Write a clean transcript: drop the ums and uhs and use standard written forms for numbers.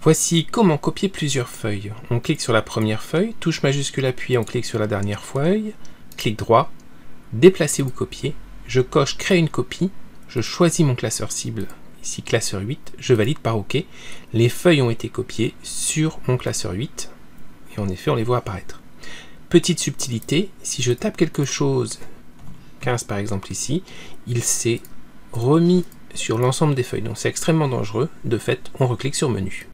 Voici comment copier plusieurs feuilles. On clique sur la première feuille, touche majuscule appuyée, on clique sur la dernière feuille, clic droit, déplacer ou copier, je coche créer une copie, je choisis mon classeur cible, ici classeur 8, je valide par OK. Les feuilles ont été copiées sur mon classeur 8 et en effet on les voit apparaître. Petite subtilité, si je tape quelque chose, 15 par exemple ici, il s'est remis sur l'ensemble des feuilles, donc c'est extrêmement dangereux. De fait, on reclique sur menu.